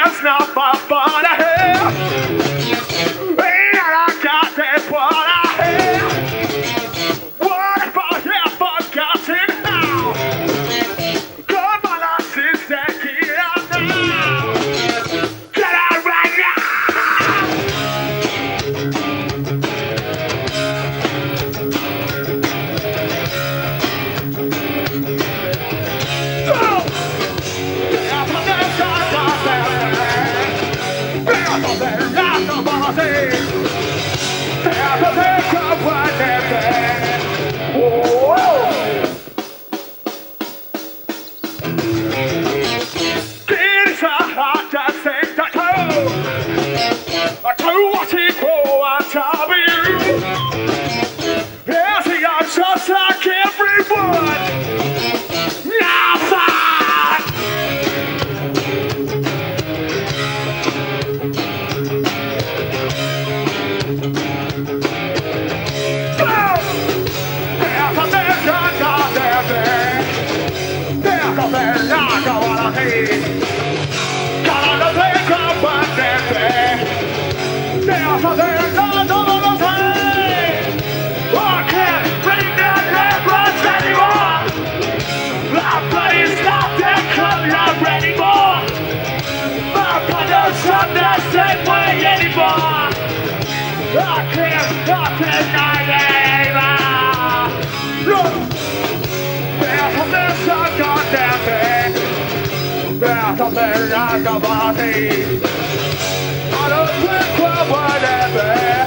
It's not my fun to hear. And I got this what I hear. What if I have forgotten how? Come on, I see that get out now. Get out right just like everyone. Now, fine. There's a million goddamn things. There's a million I don't wanna see. Gotta think of one damn thing. There's a million I don't wanna see. I can't bring that reference anymore. My body's not that color anymore. My body's not that same way anymore. I can't deny it anymore. Look, there's a million goddamn thing. There's a million I don't wanna see. I don't think we're whatever.